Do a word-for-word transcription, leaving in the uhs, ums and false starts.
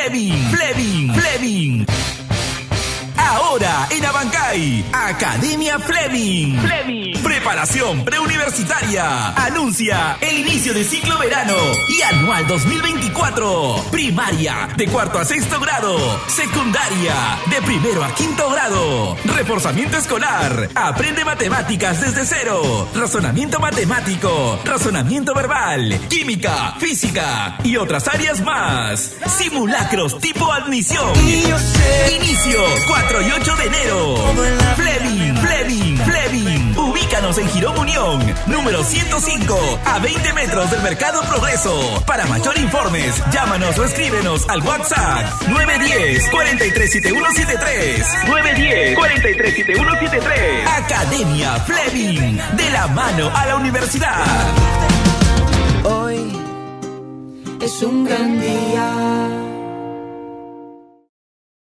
Fleming, Fleming, Fleming. Ahora en Abancay, Academia Fleming. Fleming. Preparación preuniversitaria. Anuncia el inicio de ciclo verano y anual dos mil veinticuatro. Primaria de cuarto a sexto grado. Secundaria de primero a quinto grado. Reforzamiento escolar. Aprende matemáticas desde cero. Razonamiento matemático. Razonamiento verbal. Química, física y otras áreas más. Simulacros tipo admisión. Inicio cuatro y ocho de enero. Fleming, Fleming, Fleming. Ubícanos en Girón Unión, número ciento cinco, a veinte metros del Mercado Progreso. Para mayor informes, llámanos o escríbenos al WhatsApp nueve uno cero, cuatro tres siete uno siete tres. nueve uno cero, cuatro tres siete uno siete tres. Academia Fleming, de la mano a la universidad. Hoy es un gran día.